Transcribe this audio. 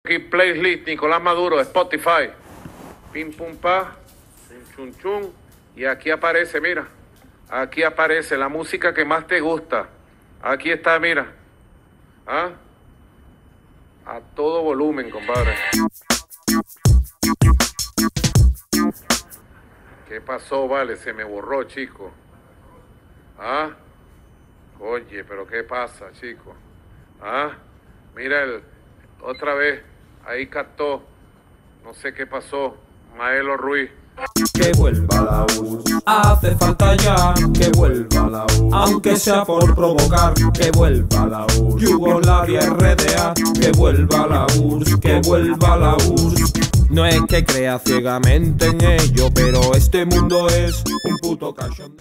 Aquí playlist Nicolás Maduro, Spotify. Pim pum pa, chun chun chun. Y aquí aparece, mira. Aquí aparece la música que más te gusta. Aquí está, mira. ¿Ah? A todo volumen, compadre. ¿Qué pasó, vale? Se me borró, chico. ¿Ah? Oye, pero ¿qué pasa, chico? ¿Ah? Mira otra vez, ahí captó, no sé qué pasó, Maelo Ruiz. Que vuelva la URSS, hace falta ya que vuelva la URSS, aunque sea por provocar, que vuelva la URSS, Yugoslavia RDA, que vuelva la URSS, que vuelva la URSS. No es que crea ciegamente en ello, pero este mundo es un puto cachondeo.